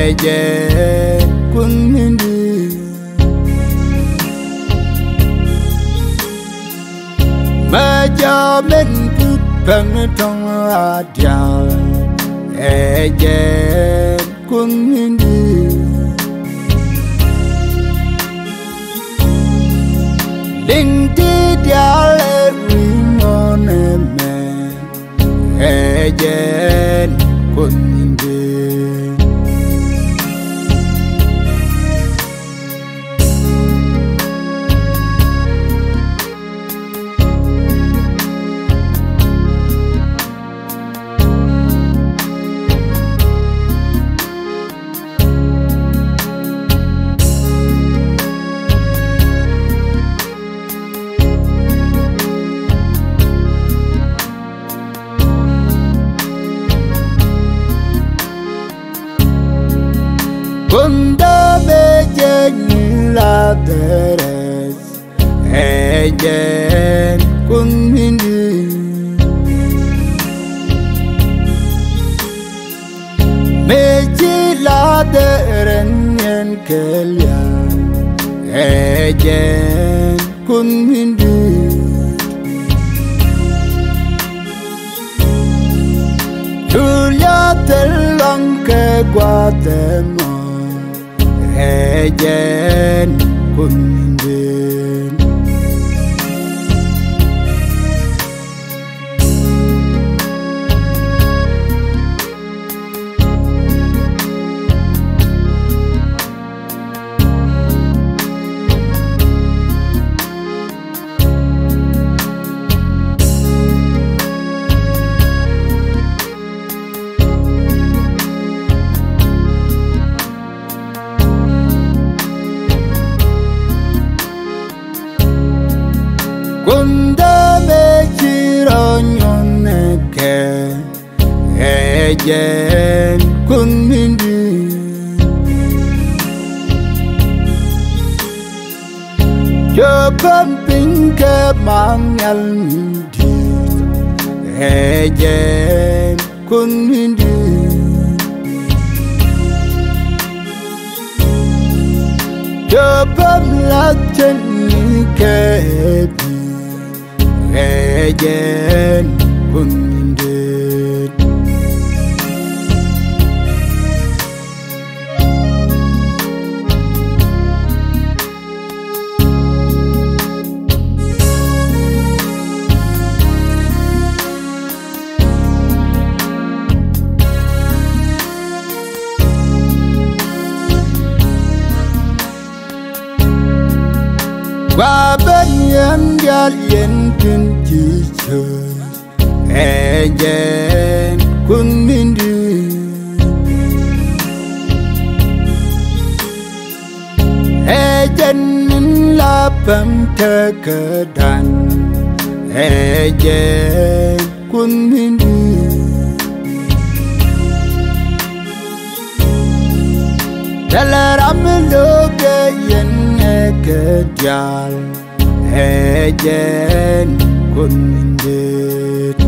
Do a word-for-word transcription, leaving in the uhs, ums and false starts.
ejen kunindi majamen putang tong adia ejen kunindi ding di diale ringone me ejen kunindi Kunda bejen la deres ejen kunindi meji la deren yen kelia ejen kunindi Julia telang ke Guatemala ejen kunindin Kunda bejironyon ke ejen kunindi Japan pinke mangal mindi ejen kunindi Japan lajen ke ejen kunindin Wa benyen gal yen tin jicho ejen kunindi ejen la pam tekedan ejen kunindi dalaram loge yen kedial ejen kunindi